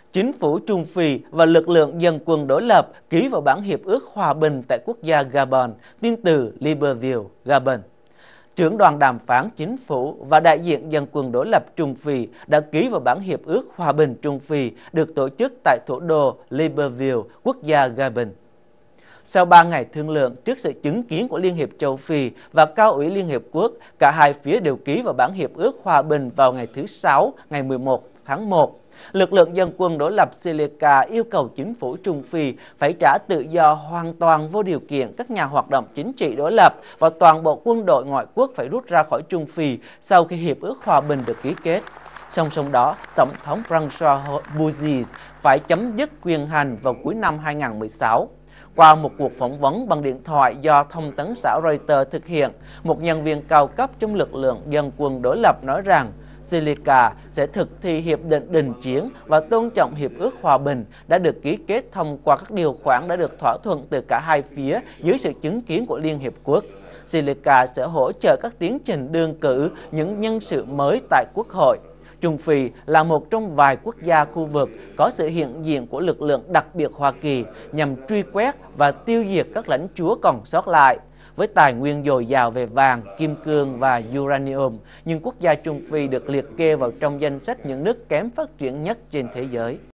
Chính phủ Trung Phi và lực lượng dân quân đối lập ký vào bản hiệp ước hòa bình tại quốc gia Gabon, tin từ Libreville, Gabon. Trưởng đoàn đàm phán chính phủ và đại diện dân quân đối lập Trung Phi đã ký vào bản hiệp ước hòa bình Trung Phi được tổ chức tại thủ đô Libreville, quốc gia Gabon. Sau 3 ngày thương lượng trước sự chứng kiến của Liên hiệp châu Phi và Cao ủy Liên hiệp quốc, cả hai phía đều ký vào bản hiệp ước hòa bình vào ngày thứ Sáu, ngày 11 tháng 1. Lực lượng dân quân đối lập Seleka yêu cầu chính phủ Trung Phi phải trả tự do hoàn toàn vô điều kiện các nhà hoạt động chính trị đối lập và toàn bộ quân đội ngoại quốc phải rút ra khỏi Trung Phi sau khi hiệp ước hòa bình được ký kết. Song song đó, Tổng thống François Bozizé phải chấm dứt quyền hành vào cuối năm 2016. Qua một cuộc phỏng vấn bằng điện thoại do thông tấn xã Reuters thực hiện, một nhân viên cao cấp trong lực lượng dân quân đối lập nói rằng Seleka sẽ thực thi hiệp định đình chiến và tôn trọng hiệp ước hòa bình đã được ký kết thông qua các điều khoản đã được thỏa thuận từ cả hai phía dưới sự chứng kiến của Liên hiệp quốc. Seleka sẽ hỗ trợ các tiến trình đương cử những nhân sự mới tại Quốc hội. Trung Phi là một trong vài quốc gia khu vực có sự hiện diện của lực lượng đặc biệt Hoa Kỳ nhằm truy quét và tiêu diệt các lãnh chúa còn sót lại. Với tài nguyên dồi dào về vàng, kim cương và uranium, nhưng quốc gia Trung Phi được liệt kê vào trong danh sách những nước kém phát triển nhất trên thế giới.